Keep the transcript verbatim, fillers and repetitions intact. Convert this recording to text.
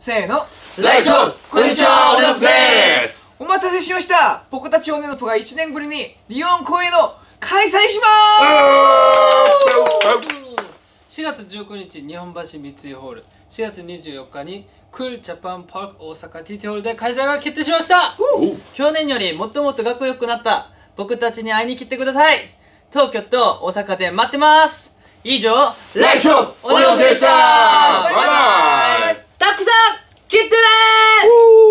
せーの、 ライチョこんにちは、オネノプです。 お待たせしました。僕たちオネノプがいちねんぶりにリヨン公演を開催しまーす。しがつじゅうくにち日本橋三井ホール、しがつにじゅうよっかにクールジャパンパーク大阪 ティーティー ホールで開催が決定しました。 去年よりもっともっとかっこよくなった僕たちに会いに来てください。東京と大阪で待ってます。以上、ライチョオネノプでした。 バイバイ。 たくさん来てねー。